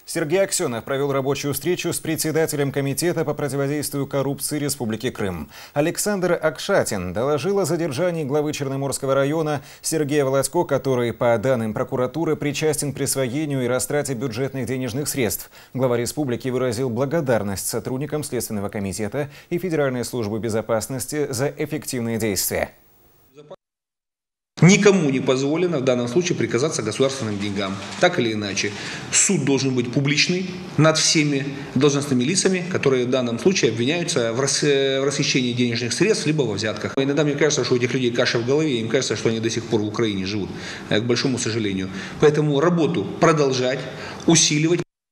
Сергей Аксенов провел рабочую встречу с председателем Комитета по противодействию коррупции Республики Крым. Александр Акшатин доложил о задержании главы Черноморского района Сергея Володько, который, по данным прокуратуры, причастен к присвоению и растрате бюджетных денежных средств. Глава республики выразил благодарность сотрудникам Следственного комитета и Федеральной службы безопасности за эффективные действия. Никому не позволено в данном случае приказаться государственным деньгам. Так или иначе, суд должен быть публичный над всеми должностными лицами, которые в данном случае обвиняются в расхищении денежных средств либо во взятках. Иногда мне кажется, что у этих людей каша в голове, им кажется, что они до сих пор в Украине живут, к большому сожалению. Поэтому работу продолжать, усиливать.